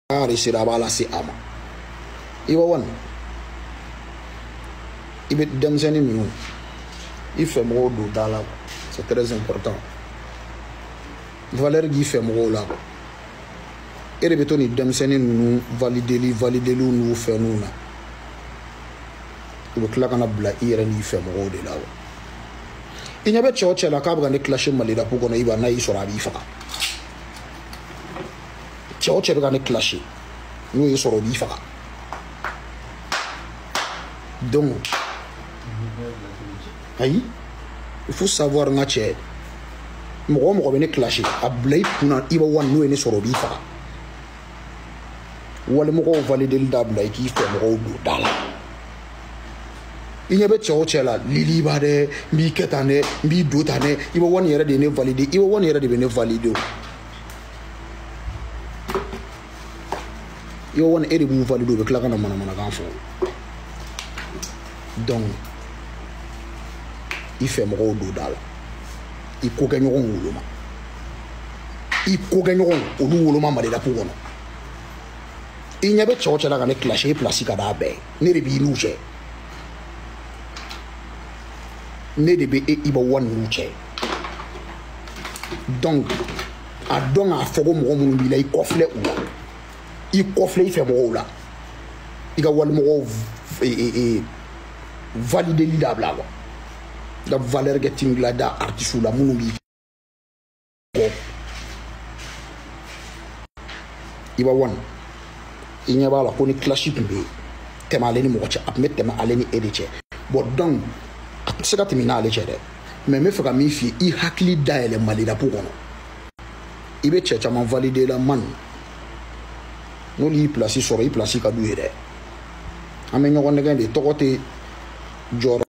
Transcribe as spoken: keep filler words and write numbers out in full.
réussir à la c'est ama il va wan il va dans un minute il fait mon dos dans la c'est très important valeur qui fait mon là et le béton il donne c'est nous valider li valider lu nous faire nous là il va claquer na bla il il fait mon de là il n'y a pas de chose là quand on est clashé mal là pour qu'on y va na il sera bifa Ciao, c'è un clashé. Nous sommes au Fara. Donc, aïe, il faut savoir que c'est un clashé. A blé pour un il va voir nous sur au Fara. Ou alors on va valider le double qui fait un road d'ala. Il n'y a pas de chose là. Lili bade, mi ketane, mi dotane. Il va voir il y a des valider. Il va voir il y a des valider. Il y a un aide pour valider avec la gamme donc il fait mon rôle d'ala il faut gagner un rôle il faut gagner un rôle ma de la pour il n'y a pas de chose là quand est clashé plastique à la baie ne de bi louche ne de bi il va one louche donc à donc à fogo mon mon bila il coffle ou il coffle il fait mon là il va wal mo et valider l'idable là la valeur getting là da artiste la munu bi il va wan il n'y a pas la koni claship be tema aleni mo cha apmet tema aleni ediche bon donc c'est ka terminer ale chere mais me fera mi fi i hakli daele malida pour kono ibe checha man valider la man no li place sur i place ka duere amenyo wonne gande tokote joro